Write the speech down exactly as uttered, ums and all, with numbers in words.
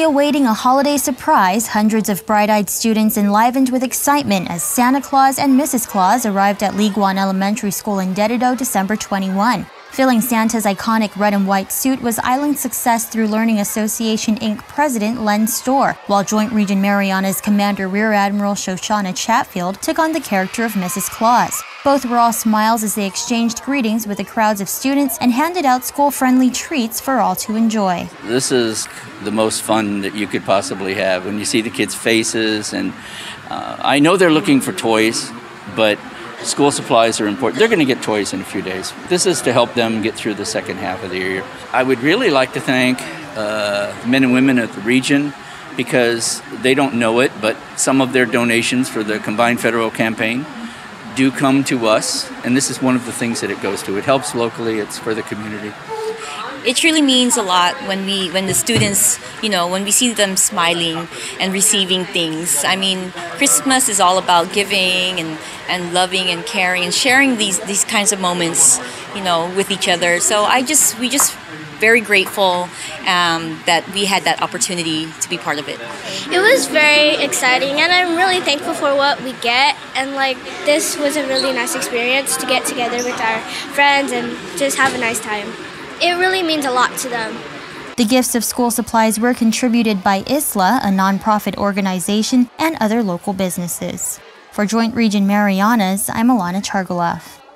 awaiting a holiday surprise, hundreds of bright-eyed students enlivened with excitement as Santa Claus and Missus Claus arrived at Guam Elementary School in Dedido December twenty-first. Filling Santa's iconic red and white suit was Island Success Through Learning Association Incorporated President Len Storr, while Joint Region Marianas Commander Rear Admiral Shoshana Chatfield took on the character of Missus Claus. Both were all smiles as they exchanged greetings with the crowds of students and handed out school-friendly treats for all to enjoy. This is the most fun that you could possibly have when you see the kids' faces, and uh, I know they're looking for toys, but school supplies are important. They're going to get toys in a few days. This is to help them get through the second half of the year. I would really like to thank uh, men and women of the region, because they don't know it, but some of their donations for the combined federal campaign do come to us, and this is one of the things that it goes to. It helps locally, it's for the community. It truly means a lot when we, when the students, you know, when we see them smiling and receiving things. I mean, Christmas is all about giving and, and loving and caring and sharing these, these kinds of moments, you know, with each other. So I just, we just very grateful um, that we had that opportunity to be part of it. It was very exciting, and I'm really thankful for what we get. And like, this was a really nice experience to get together with our friends and just have a nice time. It really means a lot to them. The gifts of school supplies were contributed by ISLA, a nonprofit organization, and other local businesses. For Joint Region Marianas, I'm Alana Chargoloff.